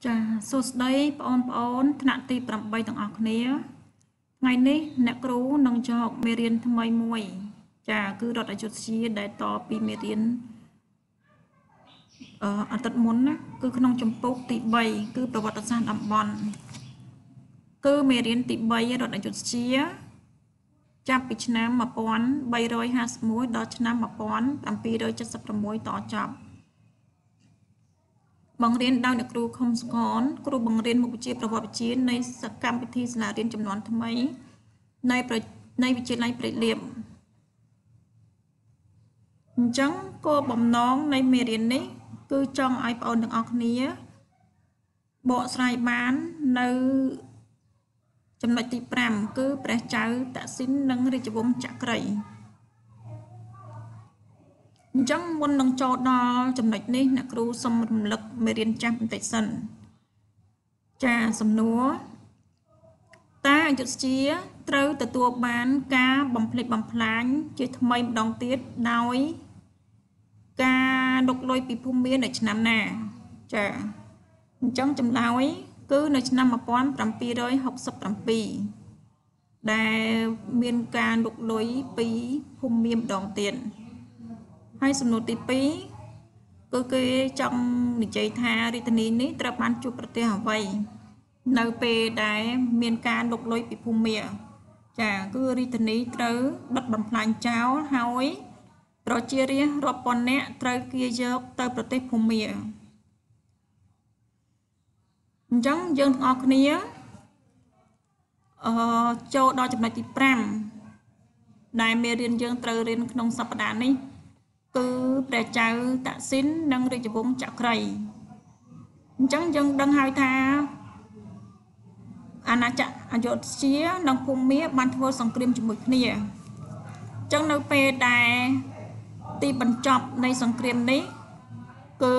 ចាសួស្តីបងប្អូនថ្នាក់ទី8ទាំងអស់គ្នាថ្ងៃនេះអ្នកគ្រូនឹងចោកមេរៀនថ្មីមួយចាគឺរដ្ឋអាយុទ្យាដែលតពីមេរៀនអាទិត្យមុនណាគឺក្នុងចម្ពោះទី3គឺប្រវត្តិសាស្ត្រតំបន់គឺមេរៀនទី3រដ្ឋអាយុទ្យាចាប់ពីឆ្នាំ1351ដល់ឆ្នាំ1776តចប់បង្រៀនដោយអ្នកគ្រូខុំសុខនគ្រូបង្រៀនមុខវិជ្ជាប្រវត្តិវិទ្យានៃសកម្មវិធីសាលារៀនចំនួនថ្មីនៃវិទ្យាល័យព្រៃលៀបអញ្ចឹងគោលបំណងនៃមេរៀននេះគឺចង់ឲ្យបងប្អូនទាំងអស់គ្នាបកស្រាយបាននៅចំណុចទី5គឺព្រះចៅតសិននិងរាជវង្សចក្រីអញ្ចឹងមុននឹងចូលដល់ចំណុចនេះអ្នកគ្រូសូមរំលឹកមេរៀនចាស់បន្តិចសិនចាសំណួរតាអយុធ្យាត្រូវទទួលបានការបំផ្លិចបំផ្លាញជាថ្មីម្ដងទៀតដោយការលុកលុយពីភូមិមាននៅឆ្នាំណាចាអញ្ចឹងចម្លើយគឺនៅឆ្នាំ1767ដែលមានការលុកលុយពីភូមិមានម្ដងទៀតហើយសំណួរទី2គឺគេចង់និយាយថារាជធានីនេះត្រូវបានជួបប្រទះអ្វីនៅពេលដែលមានការលុកលុយពីភូមិចាគឺរាជធានីត្រូវបិទបំផ្លាញចោលហើយប្រជារាស្ត្ររាប់ពាន់នាក់ត្រូវគេយកទៅប្រទេសភូមាអញ្ចឹងយើងទាំងអស់គ្នាចូលដល់ចំណុចទី5ដែលមេរៀនយើងត្រូវរៀនក្នុងសប្តាហ៍នេះគឺព្រះចៅតសិននិងរាជវង្សចក្រីអញ្ចឹងយើងដឹងហើយថាអាណាចក្រអយុធ្យានិងភូមាបានធ្វើសង្គ្រាមជាមួយគ្នាអញ្ចឹងនៅពេលដែលទីបញ្ចប់នៃសង្គ្រាមនេះគឺ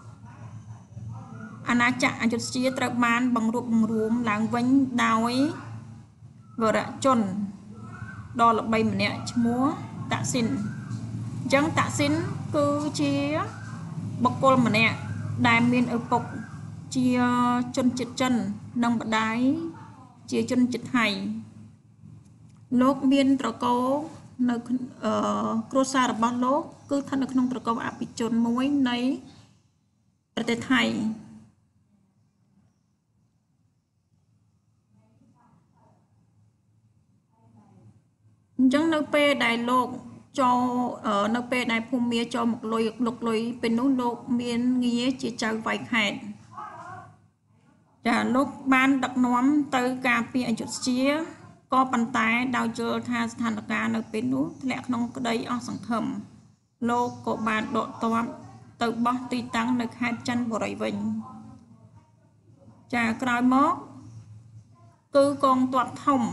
អាណាចក្រអយុធ្យាត្រូវបានបង្រួបបង្រួមឡើងវិញដោយវរជនដ៏ល្បីម្នាក់ឈ្មោះតសិនអញ្ចឹងតសិនគឺជាបុគ្គលម្នាក់ដែលមានឪពុកជាជនជាតិចិននិងម្ដាយជាជនជាតិថៃលោកមានត្រកូលនៅគ្រួសាររបស់លោកគឺស្ថិតនៅក្នុងត្រកូលអភិជនមួយនៃប្រទេសថៃអញ្ចឹងនៅពេលដែលលោកចូលនៅពេលដែលភូមាចូលមកលុយពេលនោះលោកមានងារជាចៅវ៉ៃខេត្តចាលោកបានដឹកនាំទៅការពារអយុធ្យាក៏ប៉ុន្តែដោយយល់ថាស្ថានភាពនៅពេលនោះធ្លាក់ក្នុងក្តីអស់សង្ឃឹមលោកក៏បានដកទ័ពទៅបោះទីតាំងនៅខេត្តចន្ទបុរីវិញចាក្រោយមកគឺកងទ័ពធំ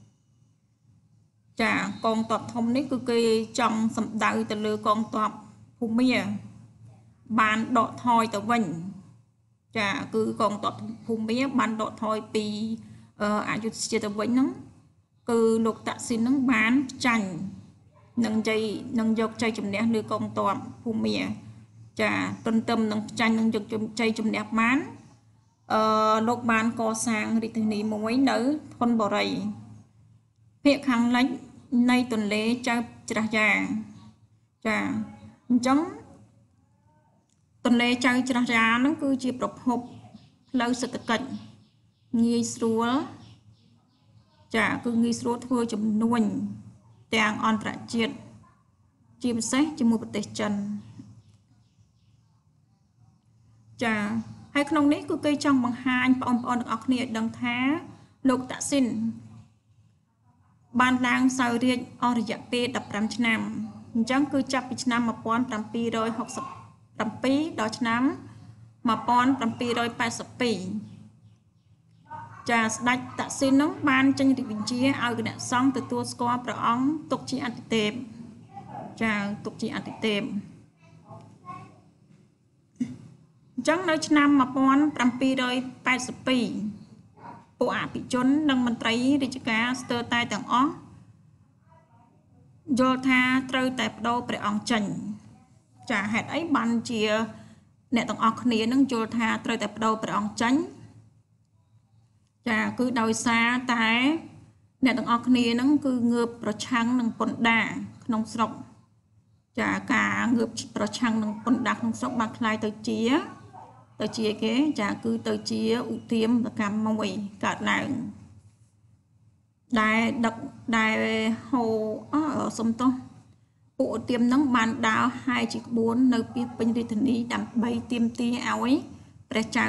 ចាកងទ័ពធំនេះគឺគេចង់សម្ដៅទៅលើកងទ័ពភូមាបានដកថយទៅវិញចាគឺកងទ័ពភូមាបានដកថយពីអយុធ្យាទៅវិញហ្នឹងគឺលោកតសិនហ្នឹងបានចាញ់នឹងយកជ័យជំនះលើកងទ័ពភូមាចាទន្ទឹមនឹងចាញ់នឹងយកជ័យជំនះបានលោកបានកសាងរាជធានីមួយនៅធនបុរីភាគខាងលិចនៃទន្លេចៅច្រាស់យ៉ាចាអញ្ចឹងទន្លេចៅច្រាស់យ៉ាហ្នឹងគឺជាប្រភពផ្លូវសេដ្ឋកិច្ចងាយស្រួលចាគឺងាយស្រួលធ្វើចំនួនទាំងអន្តរជាតិជាពិសេសជាមួយប្រទេសចិនចាហើយក្នុងនេះគឺគេចង់បង្ហាញបងប្អូនទាំងអស់គ្នាឲ្យដឹងថាលោកតសិនបានឡើងសោយរាជ្យអស់រយៈពេល15ឆ្នាំអញ្ចឹងគឺចាប់ពីឆ្នាំ1767ដល់ឆ្នាំ1782ចាស្ដេចតសិននោះបានចេញរាជបញ្ជាឲ្យគណៈសង្ឃទទួលស្គាល់ព្រះអង្គទុកជាអធិទេពចាទុកជាអធិទេពអញ្ចឹងនៅឆ្នាំ1782ពួកអភិជននិងមន្ត្រីរាជការស្ទើរតែទាំងអស់យល់ថាត្រូវតែបដូរព្រះអង្គចេញចាហេតុអីបានជាអ្នកទាំងអស់គ្នានឹងយល់ថាត្រូវតែបដូរព្រះអង្គចាញ់ចាគឺដោយសារតែអ្នកទាំងអស់គ្នានឹងគឺងើបប្រឆាំងនឹងពន្ធដារក្នុងស្រុកចាការងើបប្រឆាំងនឹងពន្ធដារក្នុងស្រុកបានคล้ายទៅជាគេចាគឺទៅជាឧទាមកម្មមួយកើតឡើងដែលដឹកដែលហូសំទោសពួកឧទាមនឹងបានដើរហាយជាក្បួននៅពីពេញរាជធានីដើម្បីទាមទារឲ្យព្រះចៅ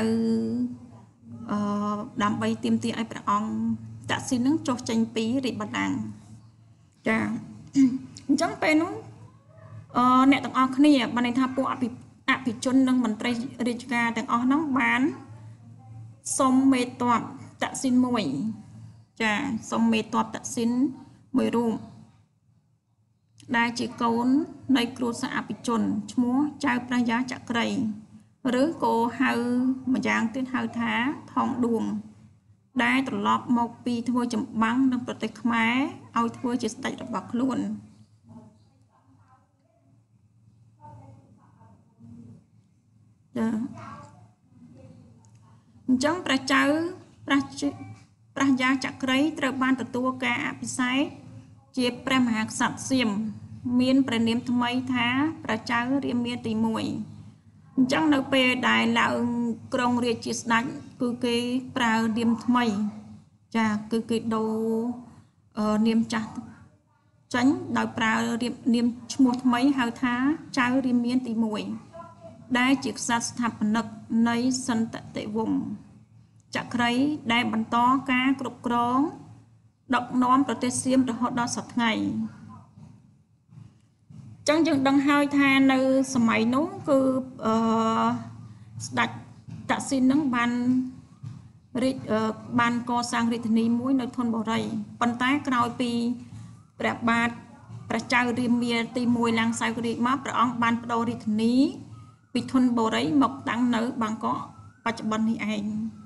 ដើម្បីទាមទារឲ្យព្រះអង្គតាក់ស៊ីននឹងចុះចេញពីរាជបល្ល័ង្កចាអញ្ចឹងពេលនោះអ្នកទាំងអស់គ្នាបានន័យថាពួកអភិជននិងមន្ត្រីរាជការទាំងអស់ហ្នឹងបានសុំមេតបតាក់ស៊ីនមួយចាសុំមេតបតាក់ស៊ីនមួយរូបដែលជាកូននៃគ្រួសារអភិជនឈ្មោះចៅព្រះយាចក្រីឬក៏ហៅម្យ៉ាងទៀតហៅថាថងឌួងដែលត្រឡប់មកពីធ្វើចម្បាំងនៅប្រទេសខ្មែរឲ្យធ្វើជាស្ដេចរបស់ខ្លួនចាអញ្ចឹងព្រះចៅព្រះយាចក្រីត្រូវបានទទួលការអភិសេកជាព្រះមហាក្សត្រសៀមមានព្រះនាមថ្មីថាព្រះចៅរាមាទី1អញ្ចឹងនៅពេលដែលឡើងក្រុងរាជជាស្ដេចគឺគេប្រើនាមថ្មីចាគឺគេដូរនាមចាស់ចាញ់ដោយប្រើនាមឈ្មោះថ្មីហៅថាចៅរាមាទី1ដែលជាក្សត្រស្ថាបនិកនៃសន្តតិវង្សចក្រីដែលបន្តការគ្រប់គ្រងដឹកនាំប្រទេសសៀមរហូតដល់សប្តាហ៍ថ្ងៃចឹងយើងដឹងហើយថានៅសម័យនោះគឺស្ដេចតាក់ស៊ីននឹងបានកសាងរាជធានីមួយនៅធនបុរីប៉ុន្តែក្រោយពីព្រះបាទព្រះចៅរាមាទី1ឡើងសោយរាជមកព្រះអង្គបានបដូររាជធានីពីធនបុរីមកតាំងនៅបាងកកបច្ចុប្បន្ននេះឯង